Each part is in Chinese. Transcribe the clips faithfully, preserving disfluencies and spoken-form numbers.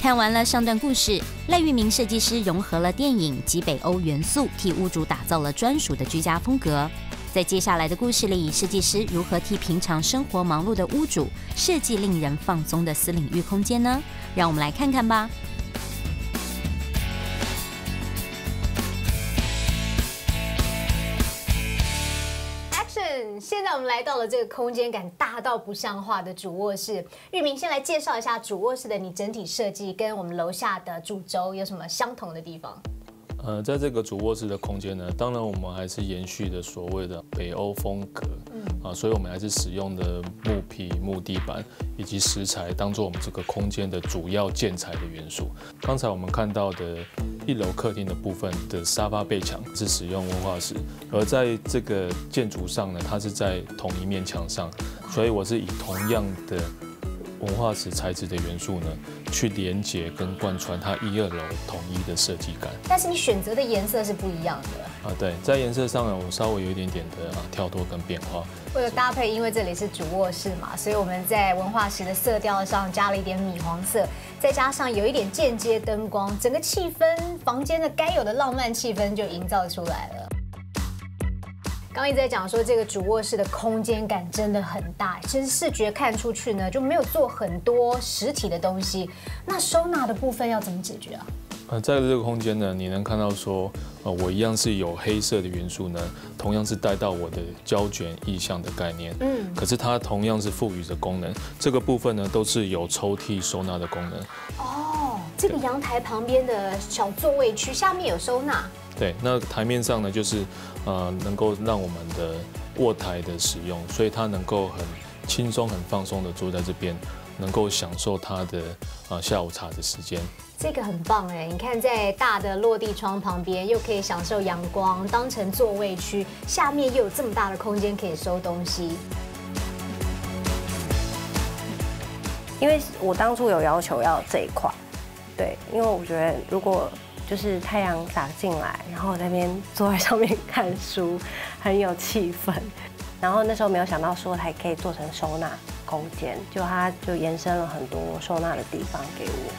看完了上段故事，赖玉明设计师融合了电影及北欧元素，替屋主打造了专属的居家风格。在接下来的故事里，设计师如何替平常生活忙碌的屋主设计令人放松的私领域空间呢？让我们来看看吧。 现在我们来到了这个空间感大到不像话的主卧室。玉明先来介绍一下主卧室的你整体设计跟我们楼下的主轴有什么相同的地方？ 呃，在这个主卧室的空间呢，当然我们还是延续的所谓的北欧风格，嗯，啊，所以我们还是使用的木皮、木地板以及石材当做我们这个空间的主要建材的元素。刚才我们看到的一楼客厅的部分的沙发背墙是使用文化石，而在这个建筑上呢，它是在同一面墙上，所以我是以同样的文化石材质的元素呢，去连接跟贯穿它一二楼统一的设计感。 但是你选择的颜色是不一样的啊，对，在颜色上呢，我稍微有一点点的啊跳脱跟变化。 为了搭配，因为这里是主卧室嘛，所以我们在文化石的色调上加了一点米黄色，再加上有一点间接灯光，整个气氛，房间的该有的浪漫气氛就营造出来了。刚刚一直在讲说，这个主卧室的空间感真的很大，其实视觉看出去呢，就没有做很多实体的东西。那收纳的部分要怎么解决啊？ 呃，在这个空间呢，你能看到说，呃，我一样是有黑色的元素呢，同样是带到我的胶卷意象的概念，嗯，可是它同样是赋予着功能，这个部分呢都是有抽屉收纳的功能。 哦，这个阳台旁边的小座位区下面有收纳。 对，那台面上呢，就是呃能够让我们的卧台的使用，所以它能够很轻松、很放松的坐在这边，能够享受它的呃下午茶的时间。 这个很棒哎！你看，在大的落地窗旁边，又可以享受阳光，当成座位区，下面又有这么大的空间可以收东西。 因为我当初有要求要这一块，对，因为我觉得如果就是太阳洒进来，然后我在那边坐在上面看书，很有气氛。然后那时候没有想到说还可以做成收纳空间，就它就延伸了很多收纳的地方给我。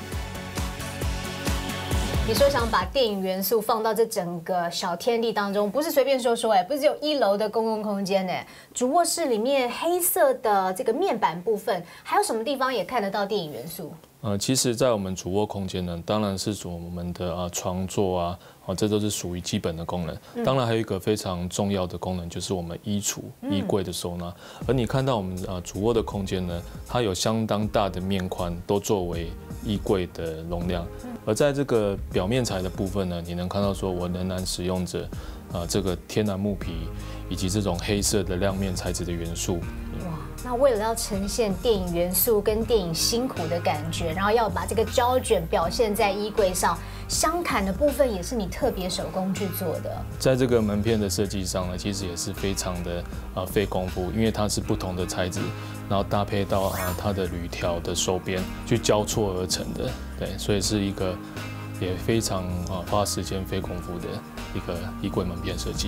你说想把电影元素放到这整个小天地当中，不是随便说说哎，不是只有一楼的公共空间哎，主卧室里面黑色的这个面板部分，还有什么地方也看得到电影元素？ 呃，其实，在我们主卧空间呢，当然是指我们的啊床座啊，哦，这都是属于基本的功能。当然，还有一个非常重要的功能，就是我们衣橱、衣柜的收纳。而你看到我们啊主卧的空间呢，它有相当大的面宽，都作为衣柜的容量。而在这个表面材的部分呢，你能看到说我仍然使用着啊这个天然木皮以及这种黑色的亮面材质的元素。 哇，那为了要呈现电影元素跟电影辛苦的感觉，然后要把这个胶卷表现在衣柜上，镶坎的部分也是你特别手工去做的。在这个门片的设计上呢，其实也是非常的啊费功夫，因为它是不同的材质，然后搭配到啊它的铝条的收边去交错而成的，对，所以是一个也非常啊花时间费功夫的一个衣柜门片设计。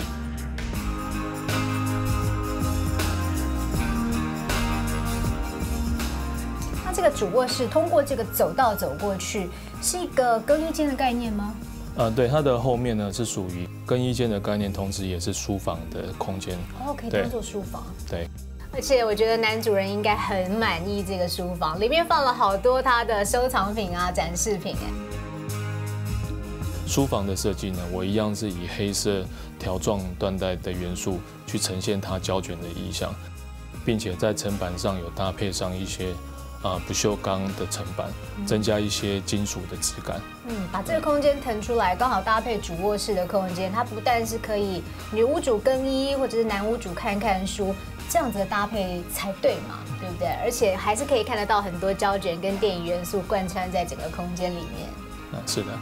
这个主卧室通过这个走道走过去，是一个更衣间的概念吗？ 呃，对，它的后面呢是属于更衣间的概念，同时也是书房的空间。 哦，可以当做书房。 对。 而且我觉得男主人应该很满意这个书房，里面放了好多他的收藏品啊、展示品哎。 书房的设计呢，我一样是以黑色条状缎带的元素去呈现它胶卷的意象，并且在层板上有搭配上一些啊不锈钢的层板，增加一些金属的质感。 嗯，把这个空间腾出来，刚好搭配主卧室的空间，它不但是可以女屋主更衣，或者是男屋主看看书，这样子的搭配才对嘛，对不对？而且还是可以看得到很多胶卷跟电影元素贯穿在整个空间里面。 啊，是的。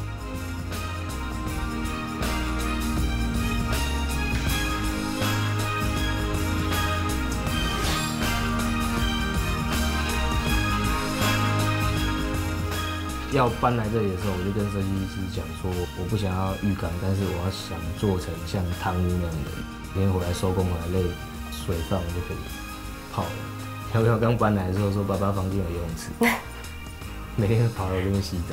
要搬来这里的时候，我就跟设计师讲说，我不想要浴缸，但是我要想做成像汤屋那样的，每天回来收工回来累，水放就可以泡了。小朋友刚搬来的时候说，爸爸房间有游泳池， 每天跑到我这边洗澡。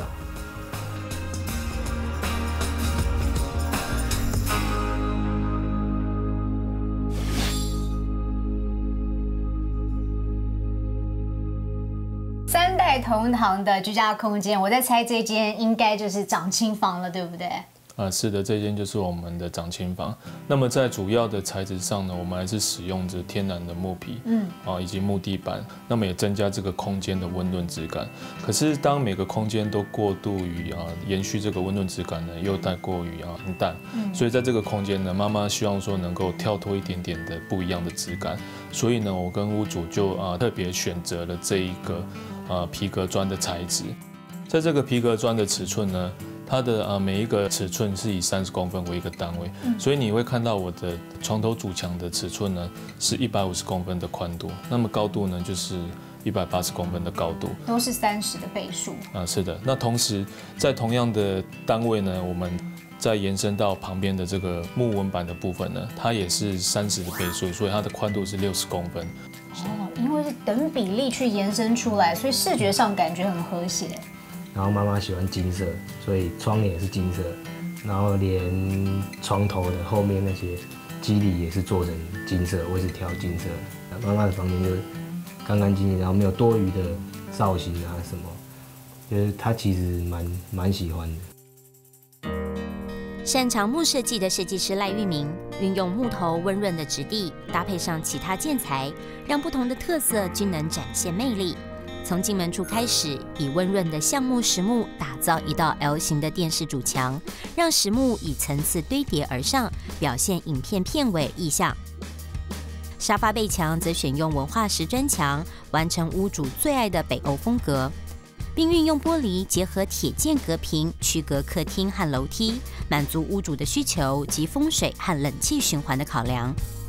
三代同堂的居家空间，我在猜这间应该就是长青房了，对不对？ 啊，是的，这间就是我们的长青房。那么在主要的材质上呢，我们还是使用着天然的木皮，嗯，啊，以及木地板，那么也增加这个空间的温润质感。可是当每个空间都过度于啊延续这个温润质感呢，又太过于啊平淡，嗯，所以在这个空间呢，妈妈希望说能够跳脱一点点的不一样的质感，所以呢，我跟屋主就啊特别选择了这一个啊皮革砖的材质。在这个皮革砖的尺寸呢，它的呃每一个尺寸是以三十公分为一个单位，所以你会看到我的床头主墙的尺寸呢是一百五十公分的宽度，那么高度呢就是一百八十公分的高度， 都是三十的倍数。 啊，是的。那同时在同样的单位呢，我们再延伸到旁边的这个木纹板的部分呢，它也是三十的倍数，所以它的宽度是六十公分。 哦，因为是等比例去延伸出来，所以视觉上感觉很和谐。 然后妈妈喜欢金色，所以窗帘也是金色，然后连床头的后面那些肌理也是做成金色，我也是挑金色。妈妈的房间就是干干净净，然后没有多余的造型啊什么，就是她其实蛮蛮喜欢的。 擅长木设计的设计师赖玉明，运用木头温润的质地，搭配上其他建材，让不同的特色均能展现魅力。从进门处开始，以温润的橡木实木打造一道 L 型的电视主墙，让实木以层次堆叠而上，表现影片片尾意象。沙发背墙则选用文化石砖墙，完成屋主最爱的北欧风格，并运用玻璃结合铁件隔屏，区隔客厅和楼梯，满足屋主的需求及风水和冷气循环的考量。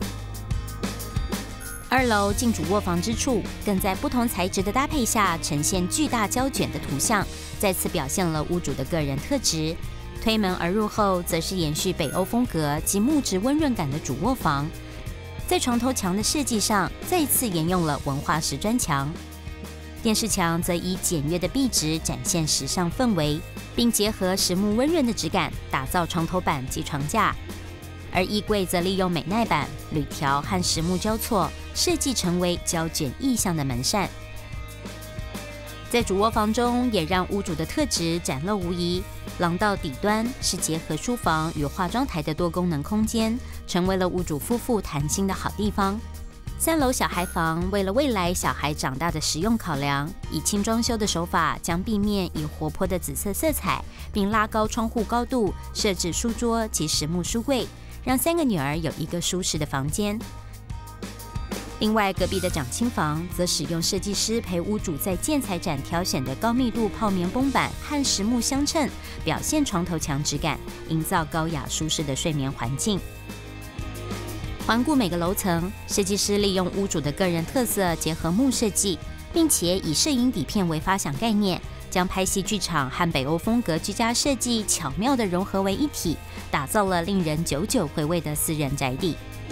二楼进主卧房之处，更在不同材质的搭配下，呈现巨大胶卷的图像，再次表现了屋主的个人特质。推门而入后，则是延续北欧风格及木质温润感的主卧房。在床头墙的设计上，再次沿用了文化石砖墙。电视墙则以简约的壁纸展现时尚氛围，并结合实木温润的质感，打造床头板及床架。而衣柜则利用美耐板、铝条和实木交错，设计成为胶卷意象的门扇。在主卧房中，也让屋主的特质展露无遗。廊道底端是结合书房与化妆台的多功能空间，成为了屋主夫妇谈心的好地方。三楼小孩房为了未来小孩长大的实用考量，以轻装修的手法将壁面以活泼的紫色色彩，并拉高窗户高度，设置书桌及实木书柜，让三个女儿有一个舒适的房间。另外，隔壁的长青房则使用设计师陪屋主在建材展挑选的高密度泡棉绷板和实木相衬，表现床头墙质感，营造高雅舒适的睡眠环境。环顾每个楼层，设计师利用屋主的个人特色结合木设计，并且以摄影底片为发想概念，将拍戏剧场和北欧风格居家设计巧妙地融合为一体，打造了令人久久回味的私人宅邸。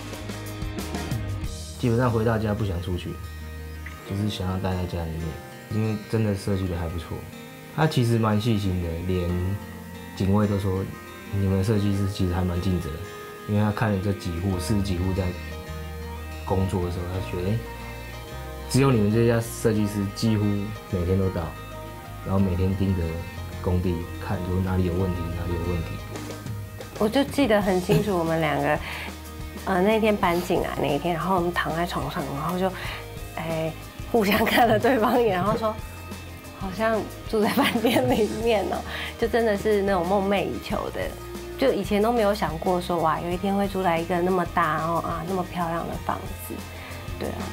基本上回到家不想出去，就是想要待在家里面，因为真的设计的还不错。他其实蛮细心的，连警卫都说你们设计师其实还蛮尽责的，因为他看了这几户四十几户在工作的时候，他觉得、欸、只有你们这家设计师几乎每天都到，然后每天盯着工地看，说哪里有问题，哪里有问题。 我就记得很清楚，我们两个。呃，那天搬进来那一天，然后我们躺在床上，然后就，哎，互相看了对方一眼，然后说，好像住在饭店里面哦，就真的是那种梦寐以求的，就以前都没有想过说，哇，有一天会住在一个那么大，然后啊那么漂亮的房子，对啊。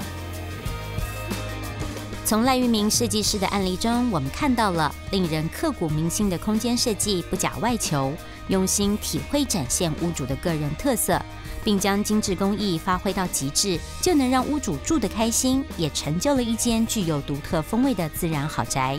从赖玉明设计师的案例中，我们看到了令人刻骨铭心的空间设计，不假外求，用心体会展现屋主的个人特色。并将精致工艺发挥到极致，就能让屋主住得开心，也成就了一间具有独特风味的自然豪宅。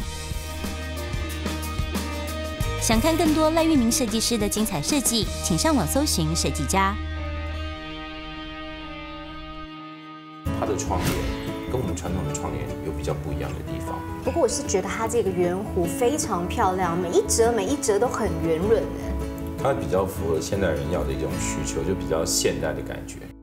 想看更多赖玉明设计师的精彩设计，请上网搜寻设计家。 它的窗帘跟跟我们传统的窗帘有比较不一样的地方。 不过我是觉得它这个圆弧非常漂亮，每一折每一折都很圆润的。 它比较符合现代人要的一种需求，就比较现代的感觉。